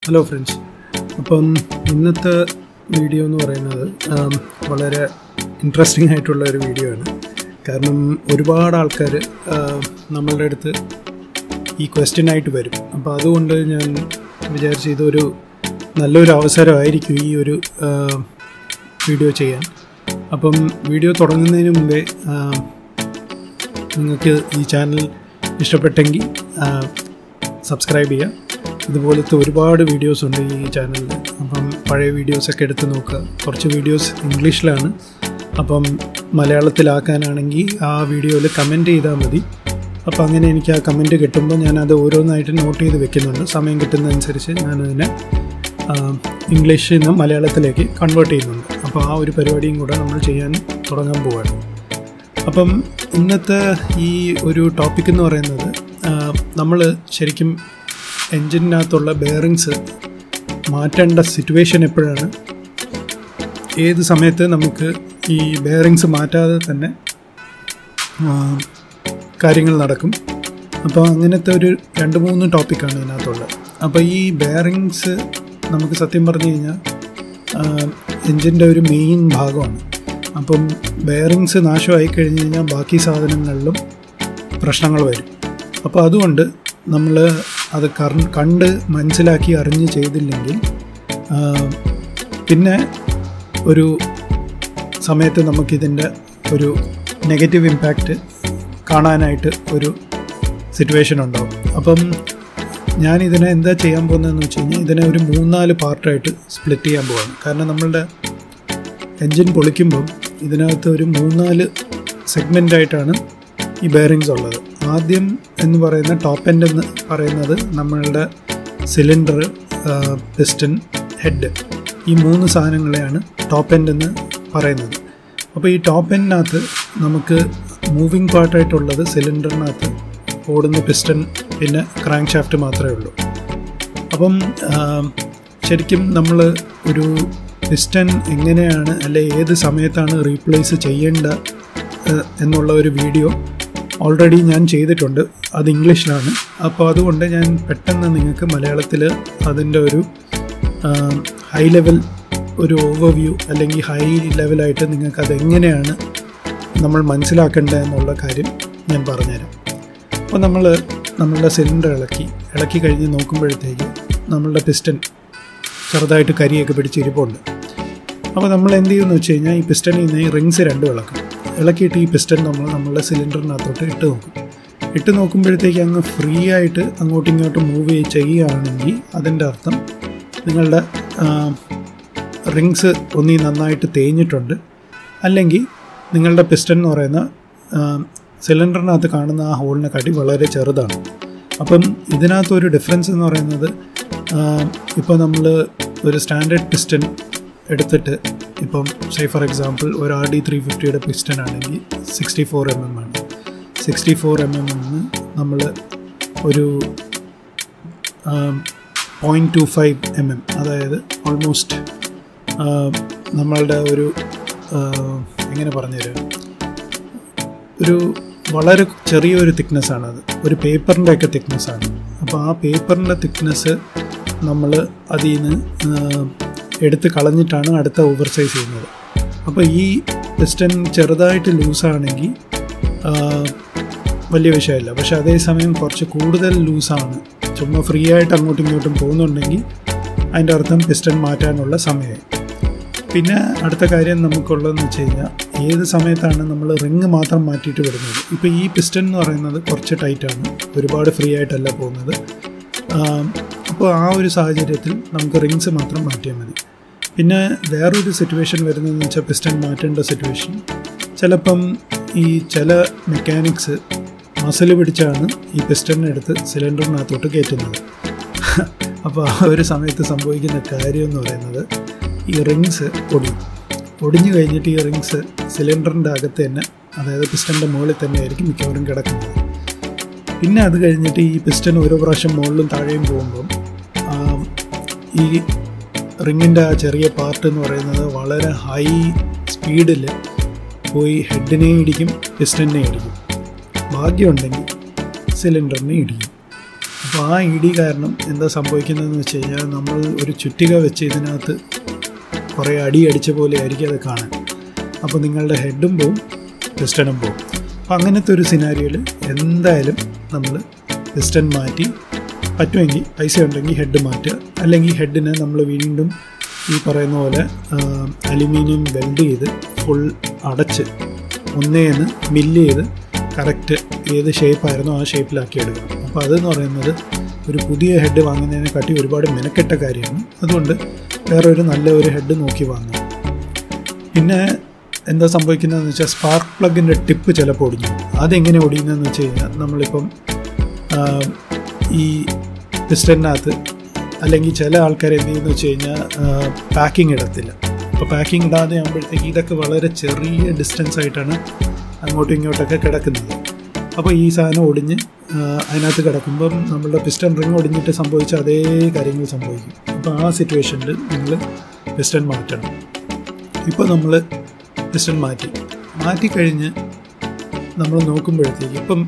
Hello friends, അപ്പം ഇന്നത്തെ video എന്ന് പറയുന്നത് വളരെ ഇൻട്രസ്റ്റിംഗ് ആയിട്ടുള്ള ഒരു വീഡിയോ ആണ്. കാരണം ഒരുപാട് ആൾക്കാർ നമ്മളുടെ അടുത്ത് ഈ ക്വസ്റ്റ്യനായിട്ട് വരും. അപ്പോൾ അതുകൊണ്ട് ഞാൻ വിചാരിച്ചു ഇതൊരു നല്ലൊരു അവസരമായിരിക്കും ഈ ഒരു വീഡിയോ ചെയ്യാൻ. അപ്പം വീഡിയോ തുടങ്ങുന്നതിന് മുമ്പേ നിങ്ങൾക്ക് ഈ ചാനൽ ഇഷ്ടപ്പെട്ടെങ്കിൽ സബ്സ്ക്രൈബ് ചെയ്യുക. ഇതുപോലത്തെ ഒരുപാട് വീഡിയോസ് ഉണ്ട് ഈ ചാനലിൽ. അപ്പം പഴയ വീഡിയോസൊക്കെ എടുത്ത് നോക്കുക. കുറച്ച് വീഡിയോസ് ഇംഗ്ലീഷിലാണ്, അപ്പം മലയാളത്തിലാക്കാനാണെങ്കിൽ ആ വീഡിയോയിൽ കമൻറ്റ് ചെയ്താൽ മതി. അപ്പോൾ അങ്ങനെ എനിക്ക് ആ കമൻറ്റ് കിട്ടുമ്പോൾ ഞാനത് ഓരോന്നായിട്ട് നോട്ട് ചെയ്ത് വെക്കുന്നുണ്ട്. സമയം കിട്ടുന്നതനുസരിച്ച് ഞാനതിനെ ഇംഗ്ലീഷിൽ നിന്ന് മലയാളത്തിലേക്ക് കൺവേർട്ട് ചെയ്യുന്നുണ്ട്. അപ്പോൾ ആ ഒരു പരിപാടിയും കൂടെ നമ്മൾ ചെയ്യാൻ തുടങ്ങാൻ പോവുകയാണ്. അപ്പം ഇന്നത്തെ ഈ ഒരു ടോപ്പിക് എന്ന് പറയുന്നത്, നമ്മൾ ശരിക്കും എൻജിനകത്തുള്ള ബെയറിങ്സ് മാറ്റേണ്ട സിറ്റുവേഷൻ എപ്പോഴാണ്, ഏത് സമയത്ത് നമുക്ക് ഈ ബെയറിങ്സ് മാറ്റാതെ തന്നെ കാര്യങ്ങൾ നടക്കും. അപ്പോൾ അങ്ങനത്തെ ഒരു 2-3 ടോപ്പിക്കാണ് ഇതിനകത്തുള്ളത്. അപ്പോൾ ഈ ബെയറിങ്സ് നമുക്ക് സത്യം പറഞ്ഞു കഴിഞ്ഞാൽ എൻജിൻ്റെ ഒരു മെയിൻ ഭാഗമാണ്. അപ്പം ബെയറിങ്സ് നാശമായി കഴിഞ്ഞ് കഴിഞ്ഞാൽ ബാക്കി സാധനങ്ങളിലും പ്രശ്നങ്ങൾ വരും. അപ്പോൾ അതുകൊണ്ട് നമ്മൾ അത് കണ്ട് മനസ്സിലാക്കി അറിഞ്ഞ് ചെയ്തില്ലെങ്കിൽ പിന്നെ ഒരു സമയത്ത് നമുക്കിതിൻ്റെ ഒരു നെഗറ്റീവ് ഇമ്പാക്റ്റ് കാണാനായിട്ട് ഒരു സിറ്റുവേഷൻ ഉണ്ടാവും. അപ്പം ഞാനിതിനെ എന്താ ചെയ്യാൻ പോകുന്നതെന്ന് വെച്ച് കഴിഞ്ഞാൽ, ഇതിനെ ഒരു 3-4 പാർട്ടായിട്ട് സ്പ്ലിറ്റ് ചെയ്യാൻ പോവാണ്. കാരണം നമ്മളുടെ എൻജിൻ പൊളിക്കുമ്പം ഇതിനകത്ത് ഒരു 3-4 സെഗ്മെൻ്റായിട്ടാണ് ഈ ബെയറിങ്സ് ഉള്ളത്. ആദ്യം എന്ന് പറയുന്ന ടോപ്പ് എൻഡ് എന്ന് പറയുന്നത് നമ്മളുടെ സിലിണ്ടർ, പിസ്റ്റൺ, ഹെഡ്, ഈ 3 സാധനങ്ങളെയാണ് ടോപ്പ് എൻഡ് എന്ന് പറയുന്നത്. അപ്പോൾ ഈ ടോപ്പ് എൻഡിനകത്ത് നമുക്ക് മൂവിങ് പാർട്ടായിട്ടുള്ളത് സിലിണ്ടറിനകത്ത് ഓടുന്ന പിസ്റ്റൺ, പിന്നെ ക്രാങ്ക് ഷാഫ്റ്റ് മാത്രമേ ഉള്ളൂ. അപ്പം ശരിക്കും നമ്മൾ ഒരു പിസ്റ്റൺ എങ്ങനെയാണ് അല്ലെ ഏത് സമയത്താണ് റീപ്ലേസ് ചെയ്യേണ്ട എന്നുള്ള ഒരു വീഡിയോ ഓൾറെഡി ഞാൻ ചെയ്തിട്ടുണ്ട്. അത് ഇംഗ്ലീഷിലാണ്. അപ്പോൾ അതുകൊണ്ട് ഞാൻ പെട്ടെന്ന് നിങ്ങൾക്ക് മലയാളത്തിൽ അതിൻ്റെ ഒരു ഹൈ ലെവൽ ഒരു ഓവർവ്യൂ അല്ലെങ്കിൽ ഹൈ ലെവലായിട്ട് നിങ്ങൾക്ക് അതെങ്ങനെയാണ് നമ്മൾ മനസ്സിലാക്കേണ്ടത് എന്നുള്ള കാര്യം ഞാൻ പറഞ്ഞുതരാം. അപ്പോൾ നമ്മളുടെ സിലിണ്ടർ ഇളക്കി കഴിഞ്ഞ് നോക്കുമ്പോഴത്തേക്ക് നമ്മളുടെ പിസ്റ്റൺ ചെറുതായിട്ട് കരിയൊക്കെ പിടിച്ചിരിപ്പുണ്ട്. അപ്പോൾ നമ്മൾ എന്ത് ചെയ്യുമെന്ന് വെച്ച് കഴിഞ്ഞാൽ, ഈ പിസ്റ്റണിൽ നിന്ന് ഈ റിങ്സ് 2 ഇളക്കിയിട്ട് ഈ പിസ്റ്റൺ നമ്മളുടെ സിലിണ്ടറിനകത്തോട്ട് ഇട്ട് നോക്കുമ്പോഴത്തേക്ക് അങ്ങ് ഫ്രീ ആയിട്ട് അങ്ങോട്ടും ഇങ്ങോട്ടും മൂവ് ചെയ്യുകയാണെങ്കിൽ അതിൻ്റെ അർത്ഥം നിങ്ങളുടെ റിങ്സ് ഒന്നീ നന്നായിട്ട് തേഞ്ഞിട്ടുണ്ട്, അല്ലെങ്കിൽ നിങ്ങളുടെ പിസ്റ്റൺ എന്ന് പറയുന്ന സിലിണ്ടറിനകത്ത് കാണുന്ന ആ ഹോളിനെ കാട്ടി വളരെ ചെറുതാണ്. അപ്പം ഇതിനകത്തൊരു ഡിഫറൻസ് എന്ന് പറയുന്നത്, ഇപ്പോൾ നമ്മൾ ഒരു സ്റ്റാൻഡേർഡ് പിസ്റ്റൺ എടുത്തിട്ട്, ഇപ്പം ഫോർ എക്സാമ്പിൾ ഒരു RD350യുടെ പിസ്റ്റൺ ആണെങ്കിൽ 64 mm ആണ്. 64 mm നമ്മൾ ഒരു 0.25 mm, അതായത് ഓൾമോസ്റ്റ് നമ്മളുടെ ഒരു എങ്ങനെ പറഞ്ഞുതരാം, ഒരു വളരെ ചെറിയൊരു തിക്നെസ്സാണത്. ഒരു പേപ്പറിൻ്റെയൊക്കെ തിക്നെസ്സാണ്. അപ്പോൾ ആ പേപ്പറിൻ്റെ തിക്നെസ് നമ്മൾ അതിൽ നിന്ന് എടുത്ത് കളഞ്ഞിട്ടാണ് അടുത്ത ഓവർ സൈസ് ചെയ്യുന്നത്. അപ്പോൾ ഈ പിസ്റ്റൺ ചെറുതായിട്ട് ലൂസാണെങ്കിൽ വലിയ വിഷയമില്ല. പക്ഷേ അതേസമയം കുറച്ച് കൂടുതൽ ലൂസാണ്, ചുമ്മാ ഫ്രീ ആയിട്ട് അങ്ങോട്ടും ഇങ്ങോട്ടും പോകുന്നുണ്ടെങ്കിൽ അതിൻ്റെ അർത്ഥം പിസ്റ്റൺ മാറ്റാനുള്ള സമയമായി. പിന്നെ അടുത്ത കാര്യം നമുക്കുള്ളതെന്ന് വെച്ച് കഴിഞ്ഞാൽ, ഏത് സമയത്താണ് നമ്മൾ റിങ് മാത്രം മാറ്റിയിട്ട് വിടുന്നത്. ഇപ്പോൾ ഈ പിസ്റ്റൺ എന്ന് പറയുന്നത് കുറച്ച് ടൈറ്റാണ്, ഒരുപാട് ഫ്രീ ആയിട്ടല്ല പോകുന്നത്. അപ്പോൾ ആ ഒരു സാഹചര്യത്തിൽ നമുക്ക് റിങ്സ് മാത്രം മാറ്റിയാൽ മതി. പിന്നെ വേറൊരു സിറ്റുവേഷൻ വരുന്നതെന്ന് വെച്ചാൽ, പിസ്റ്റൺ മാറ്റേണ്ട സിറ്റുവേഷൻ, ചിലപ്പം ഈ ചില മെക്കാനിക്സ് മസിൽ പിടിച്ചാണ് ഈ പിസ്റ്റണിനെടുത്ത് സിലിണ്ടറിനകത്തോട്ട് കയറ്റുന്നത്. അപ്പോൾ ആ ഒരു സമയത്ത് സംഭവിക്കുന്ന കാര്യം എന്ന് പറയുന്നത്, ഈ റിങ്സ് ഒടിഞ്ഞു കഴിഞ്ഞിട്ട് ഈ റിങ്സ് സിലിണ്ടറിൻ്റെ അകത്ത് തന്നെ, അതായത് പിസ്റ്റണിൻ്റെ മുകളിൽ തന്നെ ആയിരിക്കും മിക്കവാറും കിടക്കുന്നത്. പിന്നെ അത് കഴിഞ്ഞിട്ട് ഈ പിസ്റ്റൺ ഓരോ പ്രാവശ്യം മുകളിലും താഴെയും പോകുമ്പം ഈ റിങ്ങിൻ്റെ ആ ചെറിയ പാർട്ട് എന്ന് പറയുന്നത് വളരെ ഹൈ സ്പീഡിൽ പോയി ഹെഡിനെ ഇടിക്കും, പിസ്റ്റണിനെ ഇടിക്കും. ഭാഗ്യമുണ്ടെങ്കിൽ സിലിണ്ടറിനെ ഇടിക്കും. അപ്പോൾ ആ ഇടി കാരണം എന്താ സംഭവിക്കുന്നതെന്ന് വെച്ച് കഴിഞ്ഞാൽ നമ്മൾ ഒരു ചുറ്റിക വെച്ച് ഇതിനകത്ത് കുറേ അടി അടിച്ച പോലെ ആയിരിക്കും അത് കാണാൻ. അപ്പോൾ നിങ്ങളുടെ ഹെഡും പോവും, പിസ്റ്റണും പോവും. അപ്പോൾ അങ്ങനത്തെ ഒരു സിനാരിയോയിൽ എന്തായാലും നമ്മൾ പിസ്റ്റൺ മാറ്റി, പറ്റുമെങ്കിൽ പൈസ ഉണ്ടെങ്കിൽ ഹെഡ് മാറ്റുക. അല്ലെങ്കിൽ ഹെഡിനെ നമ്മൾ വീണ്ടും ഈ പറയുന്ന പോലെ അലുമിനിയം വെൽഡ് ചെയ്ത് ഫുൾ അടച്ച് ഒന്നേന്ന് മില്ല് ചെയ്ത് കറക്റ്റ് ഏത് ഷേപ്പായിരുന്നോ ആ ഷേപ്പിലാക്കി എടുക്കണം. അപ്പോൾ അതെന്ന് പറയുന്നത് ഒരു പുതിയ ഹെഡ് വാങ്ങുന്നതിനെക്കാട്ടി ഒരുപാട് മെനക്കെട്ട കാര്യമാണ്. അതുകൊണ്ട് വേറൊരു നല്ല ഒരു ഹെഡ് നോക്കി വാങ്ങുക. പിന്നെ എന്താ സംഭവിക്കുന്നതെന്ന് വെച്ചാൽ സ്പാർക്ക് പ്ലഗിൻ്റെ ടിപ്പ് ചിലപ്പോൾ ഒടിഞ്ഞു. അതെങ്ങനെ ഒടിയുന്നതെന്ന് വെച്ച് കഴിഞ്ഞാൽ നമ്മളിപ്പം ഈ പിസ്റ്റണിനകത്ത് അല്ലെങ്കിൽ ചില ആൾക്കാർ എന്ത് ചെയ്യുന്നു വെച്ച് കഴിഞ്ഞാൽ പാക്കിംഗ് ഇടത്തില്ല. അപ്പോൾ പാക്കിംഗ് ഇടാതെ ആകുമ്പോഴത്തേക്ക് ഇതൊക്കെ വളരെ ചെറിയ ഡിസ്റ്റൻസ് ആയിട്ടാണ് അങ്ങോട്ടും ഇങ്ങോട്ടൊക്കെ കിടക്കുന്നത്. അപ്പോൾ ഈ സാധനം ഒടിഞ്ഞ് അതിനകത്ത് കിടക്കുമ്പം നമ്മളുടെ പിസ്റ്റൺ റിങ് ഒടിഞ്ഞിട്ട് സംഭവിച്ച അതേ കാര്യങ്ങൾ സംഭവിക്കും. അപ്പോൾ ആ സിറ്റുവേഷനിൽ നിങ്ങൾ പിസ്റ്റൺ മാറ്റണം. ഇപ്പോൾ നമ്മൾ പിസ്റ്റൺ മാറ്റിക്കഴിഞ്ഞ് നമ്മൾ നോക്കുമ്പോഴത്തേക്ക് ഇപ്പം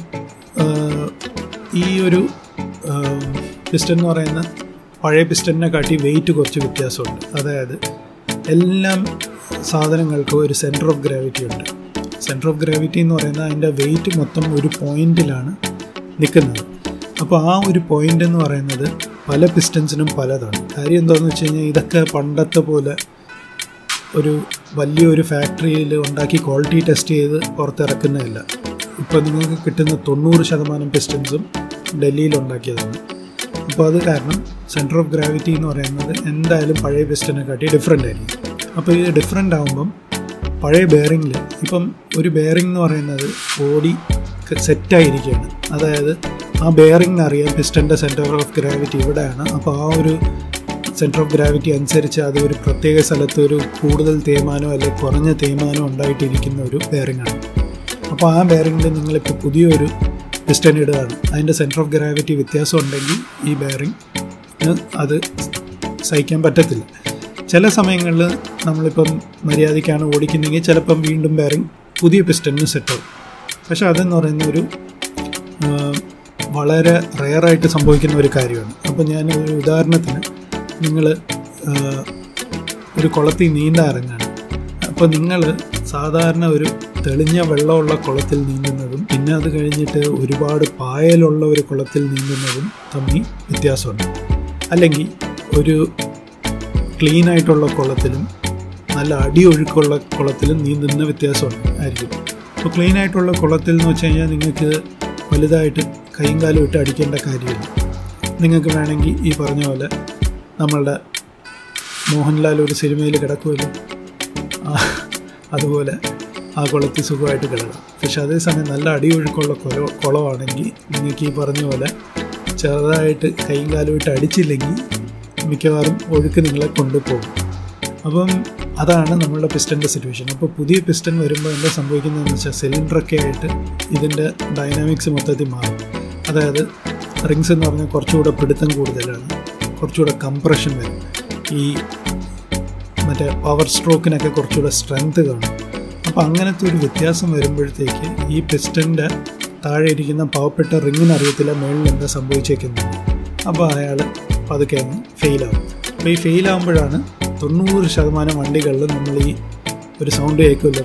ഈ ഒരു പിസ്റ്റൺ എന്ന് പറയുന്ന പഴയ പിസ്റ്റണിനെ കാട്ടി വെയിറ്റ് കുറച്ച് വ്യത്യാസമുണ്ട്. അതായത് എല്ലാം സാധനങ്ങൾക്കും ഒരു സെൻറ്റർ ഓഫ് ഗ്രാവിറ്റി ഉണ്ട്. സെൻറ്റർ ഓഫ് ഗ്രാവിറ്റി എന്ന് പറയുന്നത് അതിൻ്റെ വെയിറ്റ് മൊത്തം ഒരു പോയിൻറ്റിലാണ് നിൽക്കുന്നത്. അപ്പോൾ ആ ഒരു പോയിൻ്റ് എന്ന് പറയുന്നത് പല പിസ്റ്റൻസിനും പലതാണ്. കാര്യം എന്താണെന്ന് വെച്ച് കഴിഞ്ഞാൽ ഇതൊക്കെ പണ്ടത്തെ പോലെ ഒരു വലിയൊരു ഫാക്ടറിയിൽ ഉണ്ടാക്കി ക്വാളിറ്റി ടെസ്റ്റ് ചെയ്ത് പുറത്തിറക്കുന്നതല്ല. ഇപ്പോൾ നിങ്ങൾക്ക് കിട്ടുന്ന 90% പിസ്റ്റൻസും ഡൽഹിയിൽ ഉണ്ടാക്കിയതാണ്. അപ്പോൾ അത് കാരണം സെൻറ്റർ ഓഫ് ഗ്രാവിറ്റി എന്ന് പറയുന്നത് എന്തായാലും പഴയ പിസ്റ്റനെ കാട്ടി ഡിഫറെൻ്റ് ആയിരിക്കും. അപ്പോൾ ഇത് ഡിഫറെൻ്റ് ആകുമ്പം പഴയ ബെയറിങ്ങിൽ ഇപ്പം ഒരു ബെയറിംഗ് എന്ന് പറയുന്നത് ഓടി സെറ്റായിരിക്കുകയാണ്. അതായത് ആ ബെയറിങ്ങിന് അറിയാം പിസ്റ്റൻ്റെ സെൻറ്റർ ഓഫ് ഗ്രാവിറ്റി ഇവിടെയാണ്. അപ്പോൾ ആ ഒരു സെൻറ്റർ ഓഫ് ഗ്രാവിറ്റി അനുസരിച്ച് അത് ഒരു പ്രത്യേക സ്ഥലത്ത് ഒരു കൂടുതൽ തേയ്മാനോ അല്ലെങ്കിൽ കുറഞ്ഞ തേയ്മാനോ ഉണ്ടായിട്ടിരിക്കുന്ന ഒരു ബെയറിങ്ങാണ്. അപ്പോൾ ആ ബെയറിങ്ങിൽ നിങ്ങളിപ്പോൾ പുതിയൊരു പിസ്റ്റൺ ഇടുകയാണ്. അതിൻ്റെ സെൻറ്റർ ഓഫ് ഗ്രാവിറ്റി വ്യത്യാസം ഉണ്ടെങ്കിൽ ഈ ബെയറിങ് അത് സഹിക്കാൻ പറ്റത്തില്ല. ചില സമയങ്ങളിൽ നമ്മളിപ്പം മര്യാദയ്ക്കാണ് ഓടിക്കുന്നതെങ്കിൽ ചിലപ്പം വീണ്ടും ബെയറിങ് പുതിയ പിസ്റ്റണിന് സെറ്റാവും. പക്ഷേ അതെന്ന് പറയുന്ന ഒരു വളരെ റെയറായിട്ട് സംഭവിക്കുന്ന ഒരു കാര്യമാണ്. അപ്പോൾ ഞാൻ ഒരു ഉദാഹരണത്തിന് നിങ്ങൾ ഒരു കുളത്തിൽ നീന്താൻ ഇറങ്ങാണ്. അപ്പോൾ നിങ്ങൾ സാധാരണ ഒരു തെളിഞ്ഞ വെള്ളമുള്ള കുളത്തിൽ നീന്തുന്നതും പിന്നെ അത് കഴിഞ്ഞിട്ട് ഒരുപാട് പായലുള്ള ഒരു കുളത്തിൽ നീന്തുന്നതും തമ്മിൽ വ്യത്യാസമുണ്ട്. അല്ലെങ്കിൽ ഒരു ക്ലീനായിട്ടുള്ള കുളത്തിലും നല്ല അടിയൊഴുക്കുള്ള കുളത്തിലും നീന്തുന്ന വ്യത്യാസമുണ്ട് ആയിരിക്കും. അപ്പോൾ ക്ലീനായിട്ടുള്ള കുളത്തിൽ എന്ന് വെച്ച് കഴിഞ്ഞാൽ നിങ്ങൾക്ക് വലുതായിട്ട് കൈയും കാലും ഇട്ട് അടിക്കേണ്ട കാര്യമില്ല. നിങ്ങൾക്ക് വേണമെങ്കിൽ ഈ പറഞ്ഞ പോലെ നമ്മളുടെ മോഹൻലാൽ ഒരു സിനിമയിൽ കിടക്കുമല്ലോ, അതുപോലെ ആ കുളത്തിൽ സുഖമായിട്ട് കിടക്കാം. പക്ഷെ അതേസമയം നല്ല അടിയൊഴുക്കുള്ള കുളമാണെങ്കിൽ നിങ്ങൾക്ക് ഈ പറഞ്ഞ പോലെ ചെറുതായിട്ട് കൈയും കാലും ഇട്ട് അടിച്ചില്ലെങ്കിൽ മിക്കവാറും ഒഴുക്ക് നിങ്ങളെ കൊണ്ടുപോകും. അപ്പം അതാണ് നമ്മളുടെ പിസ്റ്റൻ്റെ സിറ്റുവേഷൻ. അപ്പോൾ പുതിയ പിസ്റ്റൺ വരുമ്പോൾ എന്താ സംഭവിക്കുന്നതെന്ന് വെച്ചാൽ സിലിണ്ടറൊക്കെ ആയിട്ട് ഇതിൻ്റെ ഡൈനാമിക്സ് മൊത്തത്തിൽ മാറും. അതായത് റിങ്സ് എന്ന് പറഞ്ഞാൽ കുറച്ചുകൂടെ പിടുത്തം കൂടുതലാണ്, കുറച്ചുകൂടെ കംപ്രഷൻ വരും, ഈ മറ്റേ പവർ സ്ട്രോക്കിനൊക്കെ കുറച്ചുകൂടെ സ്ട്രെങ്ത് കാണും. അപ്പോൾ അങ്ങനത്തെ ഒരു വ്യത്യാസം വരുമ്പോഴത്തേക്ക് ഈ പിസ്റ്റൻ്റെ താഴെ ഇരിക്കുന്ന പാവപ്പെട്ട റിങ്ങിനറിയത്തില്ല മേളിൽ എന്താ സംഭവിച്ചേക്കുന്നത്. അപ്പോൾ അയാൾ പതുക്കെ അങ്ങ് ഫെയിലാവും. അപ്പോൾ ഈ ഫെയിലാകുമ്പോഴാണ് 90% വണ്ടികളിൽ നമ്മൾ ഈ ഒരു സൗണ്ട് കേൾക്കുമല്ലോ.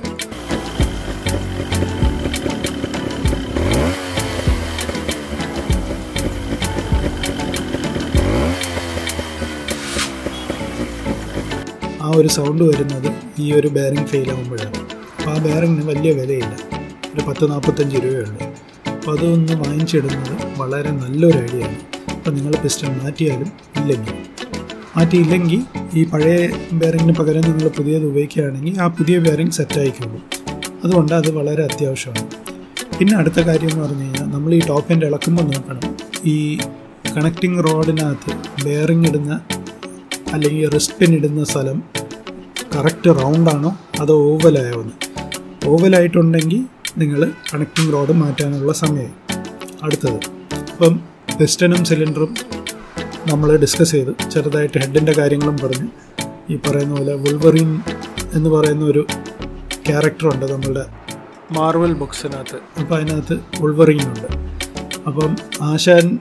ആ ഒരു സൗണ്ട് വരുന്നത് ഈ ഒരു ബെയറിംഗ് ഫെയിലാകുമ്പോഴാണ്. അപ്പോൾ ആ ബെയറിങ്ങിന് വലിയ വിലയില്ല, ഒരു 10-45 രൂപയുള്ളൂ. അപ്പോൾ അതൊന്ന് വാങ്ങിച്ചിടുന്നത് വളരെ നല്ലൊരു ഐഡിയ ആണ്. അപ്പോൾ നിങ്ങൾ പിസ്റ്റൺ മാറ്റിയില്ലെങ്കിൽ ഈ പഴയ ബെയറിങ്ങിന് പകരം നിങ്ങൾ പുതിയത് ഉപയോഗിക്കുകയാണെങ്കിൽ ആ പുതിയ ബെയറിംഗ് സെറ്റായിക്കോളും. അതുകൊണ്ട് അത് വളരെ അത്യാവശ്യമാണ്. പിന്നെ അടുത്ത കാര്യം എന്ന് പറഞ്ഞു കഴിഞ്ഞാൽ നമ്മൾ ഈ ടോപ്പ് എൻഡ് ഇളക്കുമ്പോൾ നോക്കണം, ഈ കണക്റ്റിംഗ് റോഡിനകത്ത് ബെയറിംഗ് ഇടുന്ന അല്ലെങ്കിൽ റിസ്റ്റ് പിൻ ഇടുന്ന സ്ഥലം കറക്റ്റ് റൗണ്ടാണോ അതോ ഓവലായോന്ന്. ഓവലായിട്ടുണ്ടെങ്കിൽ നിങ്ങൾ കണക്റ്റിംഗ് റോഡ് മാറ്റാനുള്ള സമയമായി. അടുത്തത് അപ്പം പിസ്റ്റനും സിലിണ്ടറും നമ്മൾ ഡിസ്കസ് ചെയ്ത് ചെറുതായിട്ട് ഹെഡിൻ്റെ കാര്യങ്ങളും പറഞ്ഞ് ഈ പറയുന്ന പോലെ വുൾവറിൻ എന്ന് പറയുന്ന ഒരു ക്യാരക്ടറുണ്ട് നമ്മളുടെ മാർവൽ ബുക്സിനകത്ത്. അപ്പോൾ അതിനകത്ത് വുൾവറിനുണ്ട്. അപ്പം ആശാൻ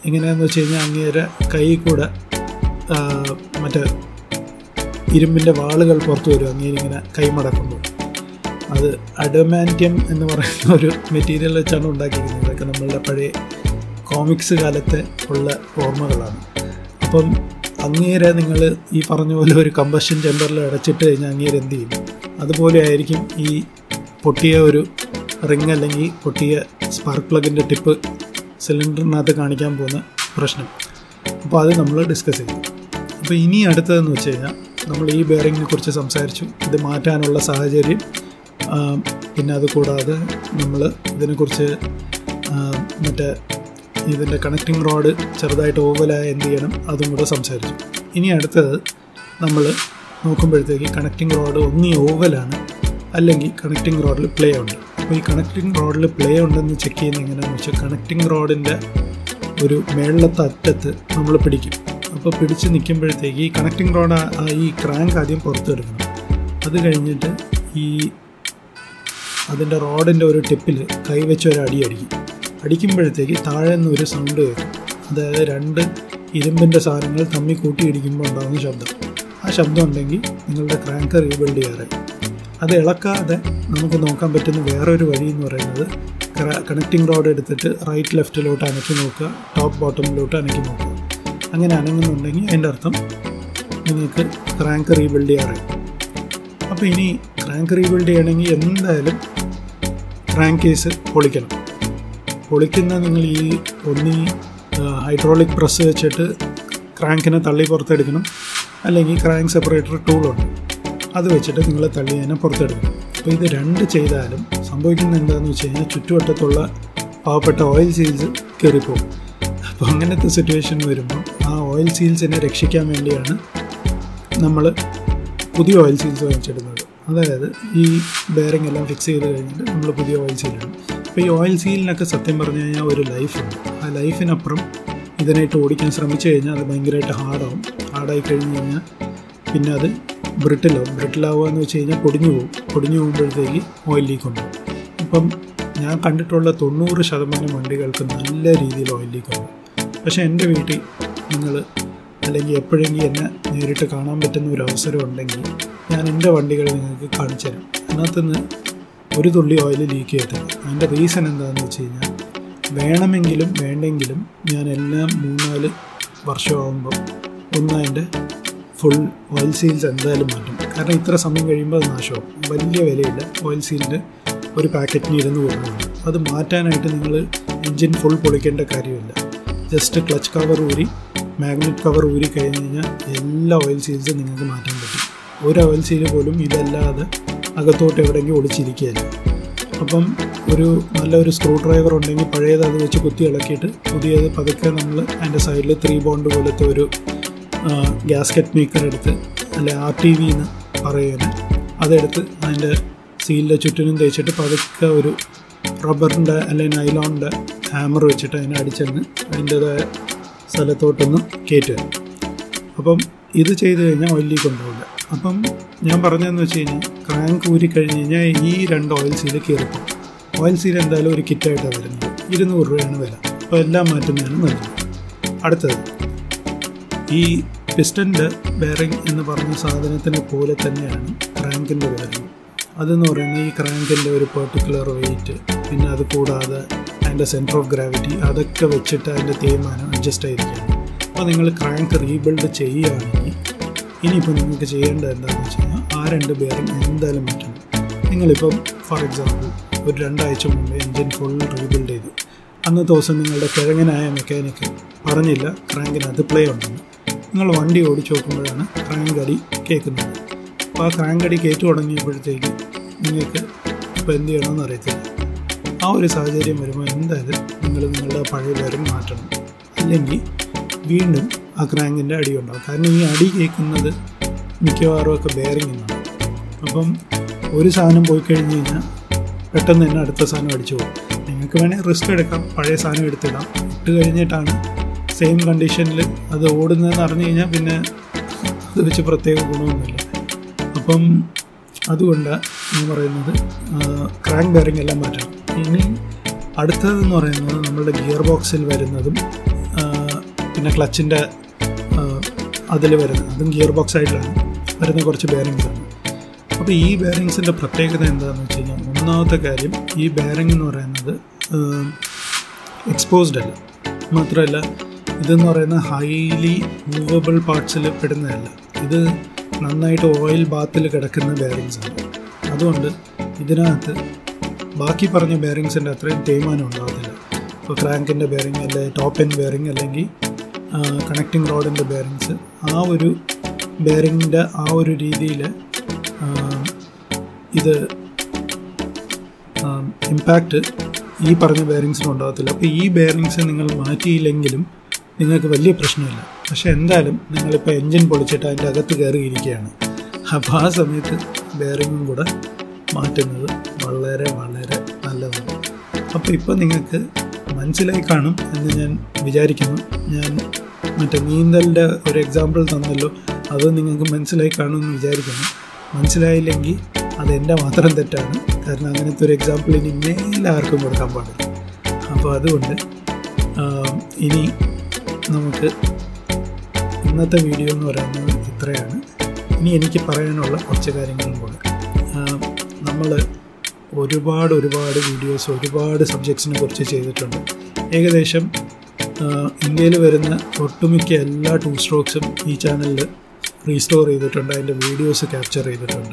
എങ്ങനെയാണെന്ന് വെച്ച് കഴിഞ്ഞാൽ അങ്ങേരെ കൈ കൂടെ മറ്റേ ഇരുമ്പിൻ്റെ വാളുകൾ പുറത്ത് വരും അങ്ങേരിങ്ങനെ കൈമടക്കുമ്പോൾ. അത് അഡമാൻറ്റിയം എന്ന് പറയുന്ന ഒരു മെറ്റീരിയൽ വെച്ചാണ് ഉണ്ടാക്കിയിരിക്കുന്നത്. ഇതൊക്കെ നമ്മളുടെ പഴയ കോമിക്സ് കാലത്തെ ഉള്ള ഓർമ്മകളാണ്. അപ്പം അങ്ങേരെ നിങ്ങൾ ഈ പറഞ്ഞ പോലെ ഒരു കമ്പഷൻ ചേമ്പറിൽ അടച്ചിട്ട് കഴിഞ്ഞാൽ അങ്ങേരെ എന്ത് ചെയ്യും? അതുപോലെ ആയിരിക്കും ഈ പൊട്ടിയ ഒരു റിങ് അല്ലെങ്കിൽ പൊട്ടിയ സ്പാർക്ക് പ്ലഗിൻ്റെ ടിപ്പ് സിലിണ്ടറിനകത്ത് കാണിക്കാൻ പോകുന്ന പ്രശ്നം. അപ്പോൾ അത് നമ്മൾ ഡിസ്കസ് ചെയ്തു. അപ്പോൾ ഇനി അടുത്തതെന്ന് വെച്ച് കഴിഞ്ഞാൽ നമ്മൾ ഈ ബെയറിങ്ങിനെ കുറിച്ച് സംസാരിച്ചു, ഇത് മാറ്റാനുള്ള സാഹചര്യം, പിന്നെ അതുകൂടാതെ നമ്മൾ ഇതിനെക്കുറിച്ച് മറ്റേ ഇതിൻ്റെ കണക്റ്റിംഗ് റോഡ് ചെറുതായിട്ട് ഓവലായ എന്ത് ചെയ്യണം അതും കൂടെ സംസാരിച്ചു. ഇനി അടുത്തത് നമ്മൾ നോക്കുമ്പോഴത്തേക്ക് കണക്റ്റിംഗ് റോഡ് ഒന്നീ ഓവലാണ് അല്ലെങ്കിൽ കണക്റ്റിംഗ് റോഡിൽ പ്ലേ ഉണ്ട്. അപ്പോൾ ഈ കണക്റ്റിംഗ് റോഡിൽ പ്ലേ ഉണ്ടെന്ന് ചെക്ക് ചെയ്യുന്നത് എങ്ങനെയാണെന്ന് വെച്ചാൽ കണക്റ്റിംഗ് റോഡിൻ്റെ ഒരു മേളിലത്തെ അറ്റത്ത് നമ്മൾ പിടിക്കും. അപ്പോൾ പിടിച്ച് നിൽക്കുമ്പോഴത്തേക്ക് ഈ കണക്റ്റിംഗ് റോഡ് ഈ ക്രാങ്ക് ആദ്യം പുറത്തെടുക്കണം. അത് കഴിഞ്ഞിട്ട് അതിൻ്റെ റോഡിൻ്റെ ഒരു ടിപ്പിൽ കൈവച്ച് ഒരു അടിക്കും. അടിക്കുമ്പോഴത്തേക്ക് താഴെ നിന്ന് ഒരു സൗണ്ട് കേൾക്കും. അതായത് രണ്ട് ഇരുമ്പിൻ്റെ സാധനങ്ങൾ തമ്മിൽ കൂട്ടിയിടിക്കുമ്പോൾ ഉണ്ടാകുന്ന ശബ്ദം. ആ ശബ്ദം ഉണ്ടെങ്കിൽ നിങ്ങളുടെ ക്രാങ്ക് റീബിൽഡ് ചെയ്യാറായി. അത് ഇളക്കാതെ നമുക്ക് നോക്കാൻ പറ്റുന്ന വേറൊരു വഴി എന്ന് പറയുന്നത് കണക്റ്റിംഗ് റോഡ് എടുത്തിട്ട് റൈറ്റ് ലെഫ്റ്റിലോട്ട് അനക്കി നോക്കുക, ടോപ്പ് ബോട്ടമിലോട്ട് അനക്കി നോക്കുക. അങ്ങനെ അനങ്ങുന്നുണ്ടെങ്കിൽ അതിൻ്റെ അർത്ഥം നിങ്ങൾക്ക് ക്രാങ്ക് റീബിൽഡ് ചെയ്യാറായി. അപ്പോൾ ഇനി ക്രാങ്ക് റീബിൽഡ് ചെയ്യണമെങ്കിൽ എന്തായാലും ക്രാങ്ക് കേസ് പൊളിക്കണം. പൊളിക്കുന്ന നിങ്ങൾ ഈ ഒന്നീ ഹൈഡ്രോളിക് പ്രസ് വെച്ചിട്ട് ക്രാങ്കിനെ തള്ളി പുറത്തെടുക്കണം, അല്ലെങ്കിൽ ക്രാങ്ക് സെപ്പറേറ്റർ ടൂളുണ്ട്, അത് വെച്ചിട്ട് നിങ്ങൾ തള്ളി അതിനെ പുറത്തെടുക്കണം. അപ്പോൾ ഇത് രണ്ട് ചെയ്താലും സംഭവിക്കുന്നത് എന്താണെന്ന് വെച്ച് കഴിഞ്ഞാൽ ചുറ്റുവട്ടത്തുള്ള പാവപ്പെട്ട ഓയിൽ സീൽസ് കയറിപ്പോകും. അപ്പോൾ അങ്ങനത്തെ സിറ്റുവേഷൻ വരുമ്പോൾ ആ ഓയിൽ സീൽസിനെ രക്ഷിക്കാൻ വേണ്ടിയാണ് നമ്മൾ പുതിയ ഓയിൽ സീൽസ് വാങ്ങിച്ചിടുന്നത്. അതായത് ഈ ബെയറിംഗ് എല്ലാം ഫിക്സ് ചെയ്ത് കഴിഞ്ഞിട്ട് നമ്മൾ പുതിയ ഓയിൽ സീൽ ഇടും. അപ്പോൾ ഈ ഓയിൽ സീലിനൊക്കെ സത്യം പറഞ്ഞു കഴിഞ്ഞാൽ ഒരു ലൈഫുണ്ട്. ആ ലൈഫിനപ്പുറം ഇതിനായിട്ട് ഓടിക്കാൻ ശ്രമിച്ചു കഴിഞ്ഞാൽ അത് ഭയങ്കരമായിട്ട് ഹാർഡായി കഴിഞ്ഞ് കഴിഞ്ഞാൽ പിന്നെ അത് ബ്രിട്ടിലാവുക എന്ന് വെച്ച് കഴിഞ്ഞാൽ പൊടിഞ്ഞു പോകുമ്പോഴത്തേക്ക് ഓയിൽ ലീക്ക് ഉണ്ടാവും. ഇപ്പം ഞാൻ കണ്ടിട്ടുള്ള 90% വണ്ടികൾക്ക് നല്ല രീതിയിൽ ഓയിൽ ലീക്ക് ഉണ്ട്. പക്ഷേ എൻ്റെ വീട്ടിൽ നിങ്ങൾ അല്ലെങ്കിൽ എപ്പോഴെങ്കിലും എന്നെ നേരിട്ട് കാണാൻ പറ്റുന്ന ഒരു അവസരം ഉണ്ടെങ്കിൽ ഞാൻ എൻ്റെ വണ്ടികൾ നിങ്ങൾക്ക് കാണിച്ചു തരാം. അതിനകത്തുനിന്ന് ഒരു തുള്ളി ഓയിൽ ലീക്ക് ചെയ്തിട്ടില്ല. അതിൻ്റെ റീസൺ എന്താണെന്ന് വെച്ച് കഴിഞ്ഞാൽ വേണമെങ്കിലും വേണ്ടെങ്കിലും ഞാൻ എല്ലാം 3-4 വർഷമാകുമ്പോൾ അതിൻ്റെ ഫുൾ ഓയിൽ സീൽസ് എന്തായാലും മാറ്റും. കാരണം ഇത്ര സമയം കഴിയുമ്പോൾ അത് നാശമാവും. വലിയ വിലയില്ല ഓയിൽ സീലിൻ്റെ ഒരു പാക്കറ്റിന് 200 രൂപ. അത് മാറ്റാനായിട്ട് നിങ്ങൾ എൻജിൻ ഫുൾ പൊളിക്കേണ്ട കാര്യമില്ല. ജസ്റ്റ് ക്ലച്ച് കവർ ഊരി മാഗ്നറ്റ് കവർ ഊരി കഴിഞ്ഞ് കഴിഞ്ഞാൽ എല്ലാ ഓയിൽ സീൽസും നിങ്ങൾക്ക് മാറ്റാൻ പറ്റും. ഒരു ഓയിൽ സീല് പോലും ഇതല്ലാതെ അകത്തോട്ട് എവിടെയെങ്കിലും ഒളിച്ചിരിക്കുകയല്ല. അപ്പം നല്ലൊരു സ്ക്രൂ ഡ്രൈവർ ഉണ്ടെങ്കിൽ പഴയത് അത് വെച്ച് കുത്തി ഇളക്കിയിട്ട് പുതിയത് പതുക്കെ നമ്മൾ അതിൻ്റെ സൈഡിൽ 3 ബോണ്ട് പോലത്തെ ഒരു ഗ്യാസ്കറ്റ് മേക്കർ എടുത്ത് അല്ലെ RTV എന്ന് പറയുന്നത് അതെടുത്ത് അതിൻ്റെ സീലിൻ്റെ ചുറ്റിനും തേച്ചിട്ട് പതുക്കെ ഒരു റബ്ബറിൻ്റെ അല്ലെങ്കിൽ നൈലോണിൻ്റെ ഹാമർ വെച്ചിട്ട് അതിനെ അടിച്ചെന്ന് അതിൻ്റേതായ സ്ഥലത്തോട്ടൊന്ന് കയറ്റുക. അപ്പം ഇത് ചെയ്ത് കഴിഞ്ഞാൽ ഓയിൽ ലീക്ക് ഉണ്ടാവില്ല. അപ്പം ഞാൻ പറഞ്ഞതെന്ന് വെച്ച് കഴിഞ്ഞാൽ ക്രാങ്ക് ഊരി കഴിഞ്ഞ് കഴിഞ്ഞാൽ ഈ 2 ഓയിൽ സീല് കയറിപ്പോൾ ഓയിൽ സീൽ എന്തായാലും ഒരു കിറ്റായിട്ടാണ് വരുന്നത്. 200 രൂപയാണ് വില. അപ്പോൾ എല്ലാം മാറ്റുന്നതാണ് നല്ലത്. അടുത്തത് ഈ പിസ്റ്റൻ്റെ ബെയറിംഗ് എന്ന് പറഞ്ഞ സാധനത്തിനെ പോലെ തന്നെയാണ് ക്രാങ്കിൻ്റെ ബെയറിംഗ്. അതെന്ന് പറയുന്നത് ഈ ക്രാങ്കിൻ്റെ ഒരു പെർട്ടിക്കുലർ വെയിറ്റ്, പിന്നെ അത് കൂടാതെ അതിൻ്റെ സെൻറ്റർ ഓഫ് ഗ്രാവിറ്റി അതൊക്കെ വെച്ചിട്ട് അതിൻ്റെ തേയ്മാനം അഡ്ജസ്റ്റ് ആയിരിക്കുകയാണ്. അപ്പോൾ നിങ്ങൾ ക്രാങ്ക് റീബിൽഡ് ചെയ്യുകയാണെങ്കിൽ ഇനിയിപ്പോൾ നിങ്ങൾക്ക് ചെയ്യേണ്ടത് എന്താണെന്ന് വെച്ച് കഴിഞ്ഞാൽ ആ 2 ബെയറിംഗ് എന്തായാലും മാറ്റണം. നിങ്ങളിപ്പം ഫോർ എക്സാമ്പിൾ ഒരു 2 ആഴ്ച മുമ്പ് എൻജിൻ ഫുൾ റീബിൽഡ് ചെയ്തു. അന്നത്തെ ദിവസം നിങ്ങളുടെ കിഴങ്ങനായ മെക്കാനിക്ക് പറഞ്ഞില്ല ക്രാങ്കിനകത്ത് പ്ലേ ഉണ്ടെന്ന്. നിങ്ങൾ വണ്ടി ഓടിച്ച് നോക്കുമ്പോഴാണ് ക്രാങ്ക് അടി കേൾക്കുന്നത്. അപ്പോൾ ആ ക്രാങ്ക് അടി കയറ്റി തുടങ്ങിയപ്പോഴത്തേക്ക് നിങ്ങൾക്ക് ഇപ്പോൾ എന്ത് ചെയ്യണമെന്ന് അറിയത്തില്ല. ആ ഒരു സാഹചര്യം വരുമ്പോൾ എന്തായാലും നിങ്ങളുടെ പഴയ ബെയറിംഗ് മാറ്റണം. അല്ലെങ്കിൽ വീണ്ടും ആ ക്രാങ്കിൻ്റെ അടി ഉണ്ടാകും. കാരണം ഈ അടി കേൾക്കുന്നത് മിക്കവാറും ഒക്കെ ബെയറിംഗ് എന്നാണ്. അപ്പം ഒരു സാധനം പോയി കഴിഞ്ഞ് കഴിഞ്ഞാൽ പെട്ടെന്ന് തന്നെ അടുത്ത സാധനം അടിച്ചു പോകും. നിങ്ങൾക്ക് വേണേൽ റിസ്ക് എടുക്കാം, പഴയ സാധനം എടുത്തിടാം. ഇട്ട് കഴിഞ്ഞിട്ടാണ് സെയിം കണ്ടീഷനിൽ അത് ഓടുന്നതെന്ന് അറിഞ്ഞു കഴിഞ്ഞാൽ പിന്നെ അത് വെച്ച് പ്രത്യേക ഗുണമൊന്നുമില്ല. അപ്പം അതുകൊണ്ടാണ് ഞാൻ പറയുന്നത് ക്രാങ്ക് ബെയറിംഗ് എല്ലാം മാറ്റണം. ഇനി അടുത്തതെന്ന് പറയുന്നത് നമ്മളുടെ ഗിയർ ബോക്സിൽ വരുന്നതും പിന്നെ ക്ലച്ചിൻ്റെ അതിൽ വരുന്ന അതും ഗിയർ ബോക്സ് ആയിട്ടാണ് വരുന്ന കുറച്ച് ബെയറിങ്സാണ്. അപ്പോൾ ഈ ബെയറിങ്സിൻ്റെ പ്രത്യേകത എന്താണെന്ന് വെച്ച് കഴിഞ്ഞാൽ, ഒന്നാമത്തെ കാര്യം ഈ ബെയറിംഗ് എന്ന് പറയുന്നത് എക്സ്പോസ്ഡ് അല്ല. മാത്രമല്ല ഇതെന്ന് പറയുന്ന ഹൈലി മൂവബിൾ പാർട്സിൽ പെടുന്നതല്ല. ഇത് നന്നായിട്ട് ഓയിൽ ബാത്തിൽ കിടക്കുന്ന ബെയറിങ്സാണ്. അതുകൊണ്ട് ഇതിനകത്ത് ബാക്കി പറഞ്ഞ ബെയറിങ്സിൻ്റെ അത്രയും തേയ്മാനം ഉണ്ടാകത്തില്ല. ഇപ്പോൾ ക്രാങ്കിൻ്റെ ബെയറിങ് അല്ലെങ്കിൽ ടോപ്പ് എൻഡ് ബെയറിങ് അല്ലെങ്കിൽ കണക്റ്റിംഗ് റോഡിൻ്റെ ബെയറിങ്സ്, ആ ഒരു ബെയറിങ്ങിൻ്റെ ആ ഒരു രീതിയിൽ ഇത് ഇമ്പാക്റ്റ് ഈ പറഞ്ഞ ബെയറിങ്സിനും ഉണ്ടാകത്തില്ല. അപ്പോൾ ഈ ബെയറിങ്സ് നിങ്ങൾ മാറ്റിയില്ലെങ്കിലും നിങ്ങൾക്ക് വലിയ പ്രശ്നമില്ല. പക്ഷേ എന്തായാലും നിങ്ങളിപ്പോൾ എൻജിൻ പൊളിച്ചിട്ട് അതിൻ്റെ അകത്ത് കയറിയിരിക്കുകയാണ്. അപ്പോൾ ആ സമയത്ത് ബെയറിങ്ങും കൂടെ മാറ്റുന്നത് വളരെ വളരെ നല്ലതാണ്. അപ്പോൾ ഇപ്പോൾ നിങ്ങൾക്ക് മനസ്സിലായി കാണും എന്ന് ഞാൻ വിചാരിക്കുന്നു. ഞാൻ മറ്റേ നീന്തലിൻ്റെ ഒരു എക്സാമ്പിൾ തന്നല്ലോ, അത് നിങ്ങൾക്ക് മനസ്സിലായി കാണുമെന്ന് വിചാരിക്കുന്നു. മനസ്സിലായില്ലെങ്കിൽ അതെൻ്റെ മാത്രം തെറ്റാണ്. കാരണം അങ്ങനത്തെ ഒരു എക്സാമ്പിൾ ഇനി മേലെ ആർക്കും കൊടുക്കാൻ പാടില്ല. അപ്പോൾ അതുകൊണ്ട് ഇനി നമുക്ക് ഇന്നത്തെ വീഡിയോ എന്ന് പറയുന്നത് ഇത്രയാണ്. ഇനി എനിക്ക് പറയാനുള്ള കുറച്ച് കാര്യങ്ങളും കൂടെ. നമ്മൾ ഒരുപാട് വീഡിയോസ് ഒരുപാട് സബ്ജക്ട്സിനെ കുറിച്ച് ചെയ്തിട്ടുണ്ട്. ഏകദേശം ഇന്ത്യയിൽ വരുന്ന ഒട്ടുമിക്ക എല്ലാ 2 സ്ട്രോക്സും ഈ ചാനലിൽ റീസ്റ്റോർ ചെയ്തിട്ടുണ്ട്, അതിൻ്റെ വീഡിയോസ് ക്യാപ്ചർ ചെയ്തിട്ടുണ്ട്.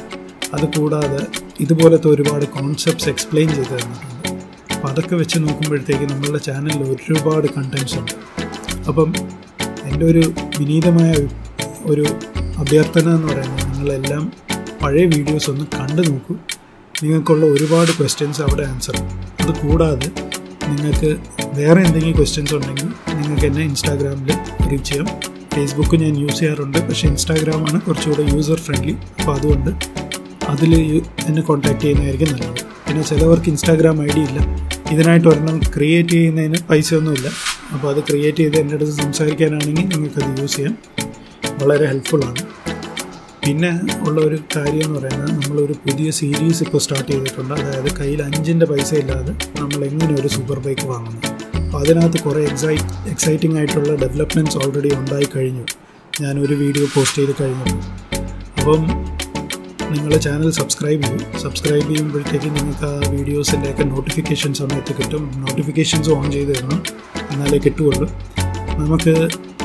അതുകൂടാതെ ഇതുപോലത്തെ ഒരുപാട് കോൺസെപ്റ്റ്സ് എക്സ്പ്ലെയിൻ ചെയ്ത് തന്നിട്ടുണ്ട്. അപ്പോൾ അതൊക്കെ വെച്ച് നോക്കുമ്പോഴത്തേക്ക് നമ്മളുടെ ചാനലിൽ ഒരുപാട് കണ്ടൻറ്റ്സ് ഉണ്ട്. അപ്പം എൻ്റെ ഒരു വിനീതമായ ഒരു അഭ്യർത്ഥന എന്ന് പറയുന്നത്, നിങ്ങളെല്ലാം പഴയ വീഡിയോസ് ഒന്ന് കണ്ടു നോക്കൂ. നിങ്ങൾക്കുള്ള ഒരുപാട് ക്വസ്റ്റ്യൻസ് അവിടെ ആൻസർ. അതുകൂടാതെ നിങ്ങൾക്ക് വേറെ എന്തെങ്കിലും ക്വസ്റ്റ്യൻസ് ഉണ്ടെങ്കിൽ നിങ്ങൾക്ക് എന്നെ ഇൻസ്റ്റാഗ്രാമിൽ റീച്ച് ചെയ്യാം. ഫേസ്ബുക്ക് ഞാൻ യൂസ് ചെയ്യാറുണ്ട്, പക്ഷേ ഇൻസ്റ്റാഗ്രാമാണ് കുറച്ചുകൂടെ യൂസർ ഫ്രണ്ട്ലി. അപ്പോൾ അതുകൊണ്ട് അതിൽ എന്നെ കോൺടാക്റ്റ് ചെയ്യുന്നതായിരിക്കും നല്ലത്. പിന്നെ ചിലവർക്ക് ഇൻസ്റ്റാഗ്രാം ID ഇല്ല. ഇതിനായിട്ട് ഒരെണ്ണം ക്രിയേറ്റ് ചെയ്യുന്നതിന് പൈസയൊന്നുമില്ല. അപ്പോൾ അത് ക്രിയേറ്റ് ചെയ്ത് എൻ്റെ അടുത്ത് സംസാരിക്കാനാണെങ്കിൽ നിങ്ങൾക്കത് യൂസ് ചെയ്യാം. വളരെ ഹെൽപ്ഫുള്ളാണ്. പിന്നെ ഉള്ള ഒരു കാര്യം എന്ന് പറയുന്നത്, നമ്മളൊരു പുതിയ സീരീസ് ഇപ്പോൾ സ്റ്റാർട്ട് ചെയ്തിട്ടുണ്ട്. അതായത് കയ്യിൽ 5-ൻ്റെ പൈസ ഇല്ലാതെ നമ്മൾ എങ്ങനെ ഒരു സൂപ്പർ ബൈക്ക് വാങ്ങുന്നു. അപ്പോൾ അതിനകത്ത് കുറേ എക്സൈറ്റിംഗ് ആയിട്ടുള്ള ഡെവലപ്മെൻറ്റ്സ് ഓൾറെഡി ഉണ്ടായി കഴിഞ്ഞു. ഞാനൊരു വീഡിയോ പോസ്റ്റ് ചെയ്ത് കഴിഞ്ഞു. അപ്പം നിങ്ങൾ ചാനൽ സബ്സ്ക്രൈബ് ചെയ്യുമ്പോഴത്തേക്ക് നിങ്ങൾക്ക് ആ വീഡിയോസിൻ്റെയൊക്കെ നോട്ടിഫിക്കേഷൻ സമയത്ത് കിട്ടും. നോട്ടിഫിക്കേഷൻസ് ഓൺ ചെയ്ത് തരണം, എന്നാലേ കിട്ടുകയുള്ളൂ. നമുക്ക്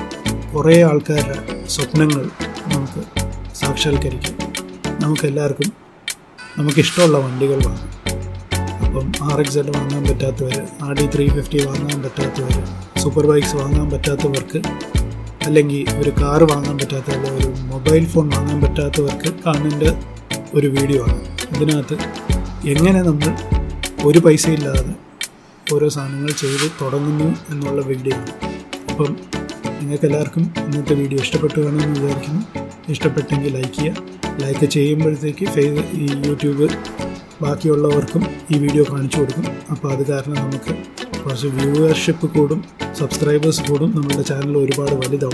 കുറേ ആൾക്കാരുടെ സ്വപ്നങ്ങൾ നമുക്ക് സാക്ഷാത്കരിക്കാം. നമുക്കെല്ലാവർക്കും നമുക്കിഷ്ടമുള്ള വണ്ടികൾ വാങ്ങാം. അപ്പം RXZ വാങ്ങാൻ പറ്റാത്തവർ, RD 350 വാങ്ങാൻ പറ്റാത്തവർ, സൂപ്പർ ബൈക്സ് വാങ്ങാൻ പറ്റാത്തവർക്ക്, അല്ലെങ്കിൽ ഒരു കാറ് വാങ്ങാൻ പറ്റാത്തവർ, ഒരു മൊബൈൽ ഫോൺ വാങ്ങാൻ പറ്റാത്തവർക്ക് കാണേണ്ട ഒരു വീഡിയോ ആണ്. ഇതിനകത്ത് എങ്ങനെ നമ്മൾ ഒരു പൈസയില്ലാതെ ഓരോ സാധനങ്ങൾ ചെയ്ത് തുടങ്ങുന്നു എന്നുള്ള വീഡിയോ ആണ്. അപ്പം നിങ്ങൾക്കെല്ലാവർക്കും ഇന്നത്തെ വീഡിയോ ഇഷ്ടപ്പെട്ടു കാണുമെന്ന് വിചാരിക്കുന്നു. ഇഷ്ടപ്പെട്ടെങ്കിൽ ലൈക്ക് ചെയ്യുക. ലൈക്ക് ചെയ്യുമ്പോഴത്തേക്ക് ഈ യൂട്യൂബ് ബാക്കിയുള്ളവർക്കും ഈ വീഡിയോ കാണിച്ചു കൊടുക്കും. അപ്പോൾ അത് കാരണം നമുക്ക് കുറച്ച് വ്യൂവർഷിപ്പ് കൂടും, സബ്സ്ക്രൈബേഴ്സ് കൂടും, നമ്മുടെ ചാനൽ ഒരുപാട്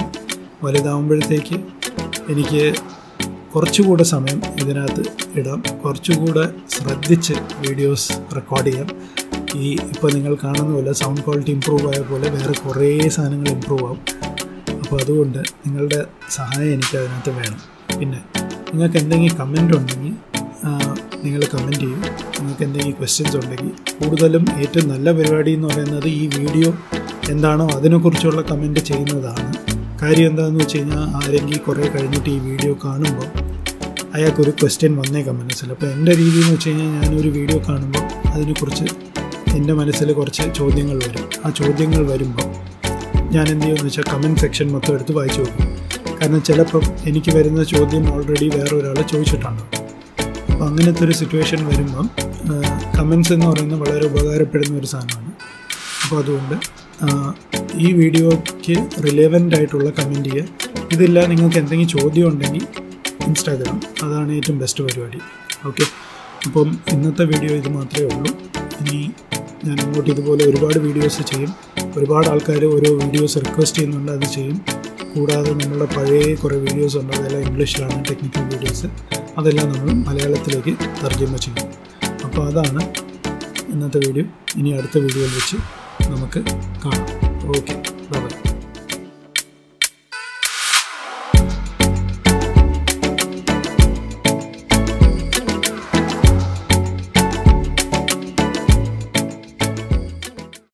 വലുതാവുമ്പോഴത്തേക്ക് എനിക്ക് കുറച്ചുകൂടെ സമയം ഇതിനകത്ത് ഇടാം, കുറച്ചുകൂടെ ശ്രദ്ധിച്ച് വീഡിയോസ് റെക്കോർഡ് ചെയ്യാം. ഇപ്പോൾ നിങ്ങൾ കാണുന്ന പോലെ സൗണ്ട് ക്വാളിറ്റി ഇമ്പ്രൂവ് ആയ പോലെ വേറെ കുറേ സാധനങ്ങൾ ഇമ്പ്രൂവ് ആവും. അപ്പോൾ അതുകൊണ്ട് നിങ്ങളുടെ സഹായം എനിക്ക് അതിനകത്ത് വേണം. പിന്നെ നിങ്ങൾക്ക് എന്തെങ്കിലും കമൻ്റ് ഉണ്ടെങ്കിൽ നിങ്ങൾ കമൻറ്റ് ചെയ്യും. നിങ്ങൾക്ക് എന്തെങ്കിലും ക്വസ്റ്റ്യൻസ് ഉണ്ടെങ്കിൽ, കൂടുതലും ഏറ്റവും നല്ല പരിപാടി എന്ന് പറയുന്നത് ഈ വീഡിയോ എന്താണോ അതിനെക്കുറിച്ചുള്ള കമൻറ്റ് ചെയ്യുന്നതാണ്. കാര്യം എന്താണെന്ന് വെച്ച് കഴിഞ്ഞാൽ, ആരെങ്കിലും കുറേ കഴിഞ്ഞിട്ട് ഈ വീഡിയോ കാണുമ്പോൾ അയാൾക്കൊരു ക്വസ്റ്റ്യൻ വന്നേക്കാം മനസ്സിൽ. അപ്പോൾ എൻ്റെ രീതി എന്ന് വെച്ച് കഴിഞ്ഞാൽ, ഞാനൊരു വീഡിയോ കാണുമ്പോൾ അതിനെക്കുറിച്ച് എൻ്റെ മനസ്സിൽ കുറച്ച് ചോദ്യങ്ങൾ വരും. ആ ചോദ്യങ്ങൾ വരുമ്പോൾ ഞാൻ എന്ത് ചെയ്യുമെന്ന് വെച്ചാൽ കമൻറ്റ് സെക്ഷൻ മൊത്തം എടുത്ത് വായിച്ചു നോക്കും. കാരണം ചിലപ്പം എനിക്ക് വരുന്ന ചോദ്യം ഓൾറെഡി വേറെ ഒരാൾ ചോദിച്ചിട്ടുണ്ടാകും. അപ്പോൾ അങ്ങനത്തെ ഒരു സിറ്റുവേഷൻ വരുമ്പം കമൻറ്റ്സ് എന്ന് പറയുന്നത് വളരെ ഉപകാരപ്പെടുന്ന ഒരു സാധനമാണ്. അപ്പോൾ അതുകൊണ്ട് ഈ വീഡിയോയ്ക്ക് റിലേവൻ്റ് ആയിട്ടുള്ള കമൻറ്റ് ചെയ്യുക. ഇതില്ല നിങ്ങൾക്ക് എന്തെങ്കിലും ചോദ്യം ഉണ്ടെങ്കിൽ ഇൻസ്റ്റാഗ്രാം, അതാണ് ഏറ്റവും ബെസ്റ്റ് പരിപാടി. ഓക്കെ, അപ്പം ഇന്നത്തെ വീഡിയോ ഇത് മാത്രമേ ഉള്ളൂ. ഇനി ഞാൻ അങ്ങോട്ട് ഇതുപോലെ ഒരുപാട് വീഡിയോസ് ചെയ്യും. ഒരുപാട് ആൾക്കാർ ഓരോ വീഡിയോസ് റിക്വസ്റ്റ് ചെയ്യുന്നുണ്ട്, അത് ചെയ്യും. കൂടാതെ നമ്മളുടെ പഴയ കുറേ വീഡിയോസ് ഉണ്ട്, അതെല്ലാം ഇംഗ്ലീഷിലാണ്, ടെക്നിക്കൽ വീഡിയോസ്. അതെല്ലാം നമ്മൾ മലയാളത്തിലേക്ക് തർജ്ജമ ചെയ്യും. അപ്പോൾ അതാണ് ഇന്നത്തെ വീഡിയോ. ഇനി അടുത്ത വീഡിയോയിൽ വെച്ച് നമുക്ക് കാണാം. ഓക്കെ.